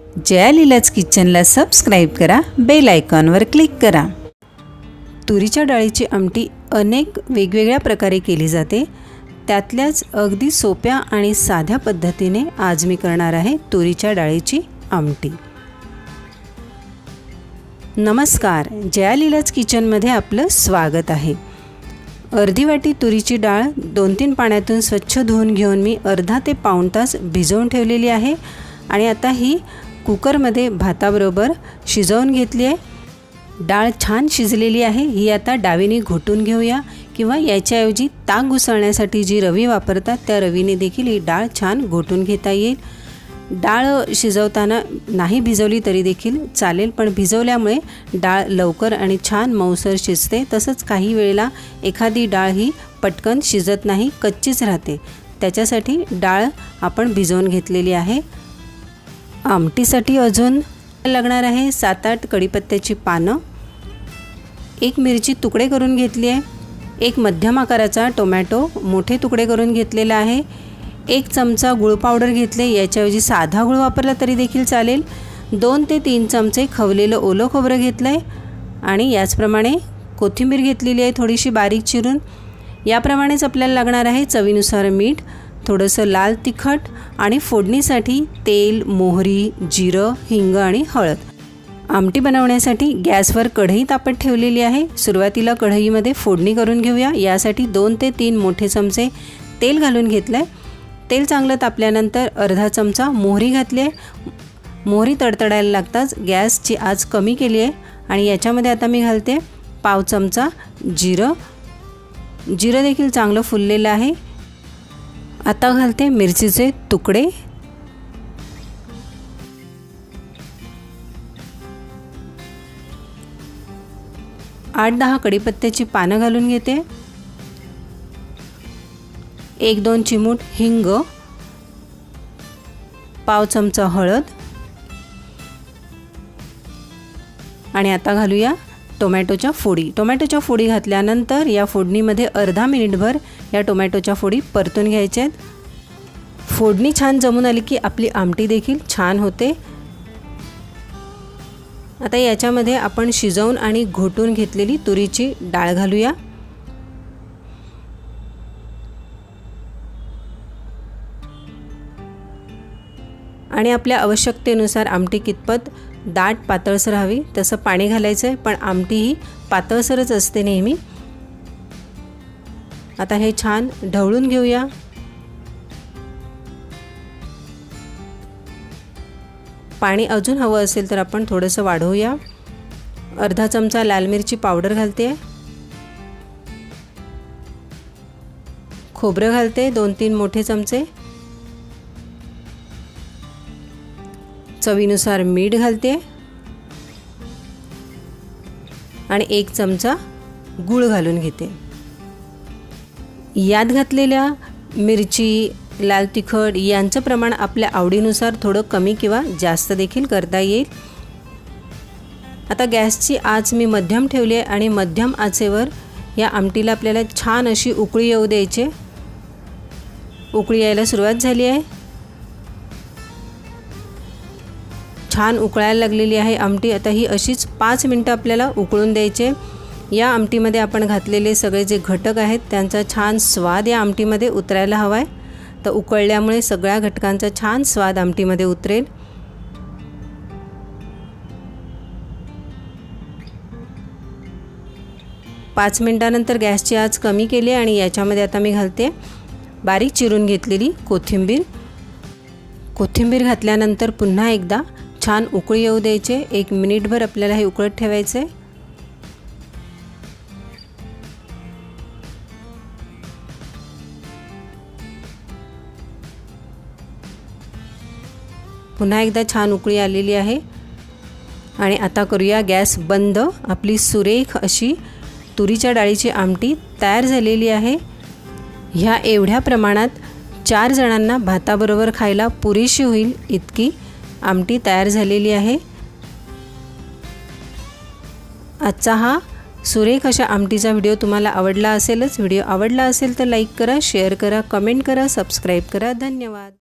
जया लीलाज किचनला सबस्क्राईब करा, बेल आयकॉनवर क्लिक करा। तुरीच्या डाळीची आमटी अनेक वेगवेगळ्या प्रकारे केली जाते, त्यातल्याच अगदी सोप्या आणि साध्या पद्धतीने आज मी करणार आहे तुरीच्या डाळीची आमटी। नमस्कार, जया लीलाज किचनमध्ये आपलं स्वागत आहे। अर्धी वाटी तुरीची डाळ 2-3 पाण्यातून स्वच्छ धुवून घेऊन मी अर्धा ते पाऊण तास भिजवून ठेवलेली आहे आणि आता ही कुकरमध्ये भाताबरोबर शिजवून घेतली आहे। डाळ छान शिजलेली आहे। ही आता डावीने घोटून घेऊया किंवा याच्याऐवजी ताक घुसळण्यासाठी जी रवी वापरतात त्या रवीने देखील ही डाळ छान घोटून घेता येईल। डाळ शिजवताना नाही भिजवली तरी देखील चालेल, पण भिजवल्यामुळे डाळ लवकर आणि छान मऊसर शिजते। तसंच काही वेळेला एखादी डाळ ही पटकन शिजत नाही, कच्चीच राहते, त्याच्यासाठी डाळ आपण भिजवून घेतलेली आहे। आमटीसाठी अजून लागणार आहे 7-8 कढीपत्त्याची पानं, 1 मिरची तुकडे करून घेतली आहे, 1 मध्यम आकाराचा टोमॅटो मोठे तुकडे करून घेतलेला आहे, 1 चमचा गुळ पावडर घेतले, याच्याऐवजी साधा गुळ वापरला तरी देखील चालेल, 2 ते 3 चमचे खवलेलं ओलं खोबरं घेतलं आहे आणि याचप्रमाणे कोथिंबीर घेतलेली आहे थोडीशी बारीक चिरून। याप्रमाणेच आपल्याला लागणार आहे चवीनुसार मीठ, थोडंसं लाल तिखट आणि फोडणीसाठी तेल, मोहरी, जिरं, हिंग आणि हळद। आमटी बनवण्यासाठी गॅसवर कढई तापत ठेवलेली आहे। सुरुवातीला कढईमध्ये फोडणी करून घेऊया। यासाठी 2 ते 3 मोठे चमचे तेल घालून घेतलं आहे। तेल चांगलं तापल्यानंतर अर्धा चमचा मोहरी घातली आहे। मोहरी तडतडायला लागताच गॅसची आच कमी केली आहे आणि याच्यामध्ये आता मी घालते पाव चमचा जिरं। जिरं देखील चांगलं फुललेलं आहे। आता घालते मिरचीचे तुकडे, 8-10 कढीपत्त्याची पानं घालून घेते, 1-2 चिमूट हिंग, पाव चमचा हळद आणि आता घालूया टोमॅटोच्या फोडी। टोमॅटोच्या फोडी घातल्यानंतर या फोडणीमध्ये अर्धा मिनिटभर या टोमॅटोच्या फोडी परतून घ्यायच्या आहेत। फोडणी छान जमून आली की आपली आमटी देखील छान होते। आता याच्यामध्ये आपण शिजवून आणि घोटून घेतलेली तुरीची डाळ घालूया। आणि आपल्या आवश्यकतेनुसार आमटी कितपत दाट पातळसर हवी तसं पाणी घालायचं आहे, पण आमटी ही पातळसरच असते नेहमी। आता हे छान ढवळून घेऊया। पाणी अजून हवं असेल तर आपण थोडंसं वाढवूया। अर्धा चमचा लाल मिरची पावडर घालते, खोबरं घालते 2-3 मोठे चमचे, चवीनुसार मीठ घालते आणि 1 चमचा गूळ घालून घेते। यात घातलेल्या मिरची, लाल तिखट यांचं प्रमाण आपल्या आवडीनुसार थोडं कमी किंवा जास्त देखील करता येईल। आता गॅसची आच मी मध्यम ठेवली आहे आणि मध्यम आचेवर या आमटीला आपल्याला छान अशी उकळी येऊ द्यायची। उकळी यायला सुरुवात झाली आहे, छान उकळायला लागलेली आहे आमटी। आता ही अशीच 5 मिनिटं आपल्याला उकळून द्यायचे। या आमटीमध्ये आपण घातलेले सगळे जे घटक आहेत त्यांचा छान स्वाद या आमटीमध्ये उतरायला हवा आहे, तर उकळल्यामुळे सगळ्या घटकांचा छान स्वाद आमटीमध्ये उतरेल। पाच मिनिटानंतर गॅसची आच कमी केली आणि याच्यामध्ये आता मी घालते बारीक चिरून घेतलेली कोथिंबीर। कोथिंबीर घातल्यानंतर पुन्हा एकदा छान उकळी येऊ द्यायचे। 1 मिनिटभर आपल्याला हे उकळत ठेवायचे। पुन्हा एकदा छान उकळी आलेली आहे आणि आता करूया गॅस बंद। आपली सुरेख अशी तुरीच्या डाळीची आमटी तयार झालेली आहे। ह्या एवढ्या प्रमाणात 4 जणांना भाताबरोबर खायला पुरेशी होईल इतकी आमटी तयार झालेली आहे। आजचा हा सुरेख अशा आमटीचा व्हिडिओ तुम्हाला आवडला असेलच। व्हिडिओ आवडला असेल तर लाईक करा, शेअर करा, कमेंट करा, सबस्क्राईब करा। धन्यवाद।